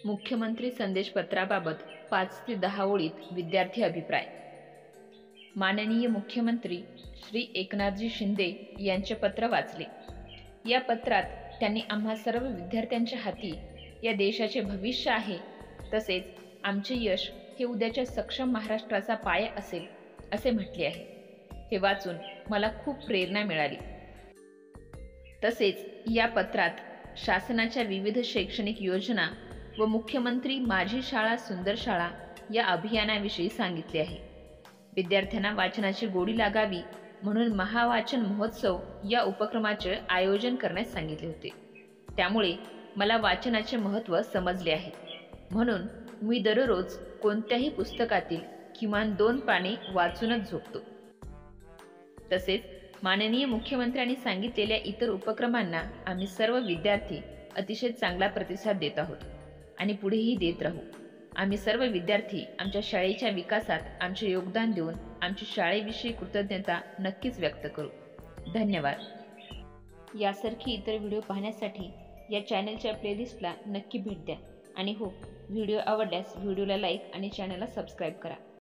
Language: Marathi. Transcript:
मुख्यमंत्री संदेशपत्राबाबत 5 ते 10 ओळीत विद्यार्थी अभिप्राय। माननीय मुख्यमंत्री श्री एकनाथजी शिंदे यांचे पत्र वाचले। या पत्रात त्यांनी आम्हा सर्व विद्यार्थ्यांच्या हाती या देशाचे भविष्य आहे, तसेच आमचे यश हे उद्याच्या सक्षम महाराष्ट्राचा पाया असेल असे म्हटले आहे। हे वाचून मला खूप प्रेरणा मिळाली। तसेच या पत्रात शासनाच्या विविध शैक्षणिक योजना व मुख्यमंत्री माझी शाळा सुंदर शाळा या अभियानाविषयी सांगितले आहे। विद्यार्थ्यांना वाचनाची गोडी लागावी म्हणून महावाचन महोत्सव या उपक्रमाचे आयोजन करण्यास सांगितले होते। त्यामुळे मला वाचनाचे महत्त्व समजले आहे, म्हणून मी दररोज कोणत्याही पुस्तकातील किमान 2 पाने वाचूनच झोपतो। तसेच माननीय मुख्यमंत्र्यांनी सांगितलेल्या इतर उपक्रमांना आम्ही सर्व विद्यार्थी अतिशय चांगला प्रतिसाद देत आहोत आणि पुढेही देत राहू। आम्ही सर्व विद्यार्थी आमच्या शाळेच्या विकासात आमचे योगदान देऊन आमची शाळेविषयी कृतज्ञता नक्कीच व्यक्त करू। धन्यवाद। यासारखी इतर व्हिडिओ पाहण्यासाठी या चॅनलच्या प्लेलिस्टला नक्की भेट द्या आणि हो, व्हिडिओ आवडल्यास व्हिडिओला लाईक आणि चॅनलला सबस्क्राईब करा।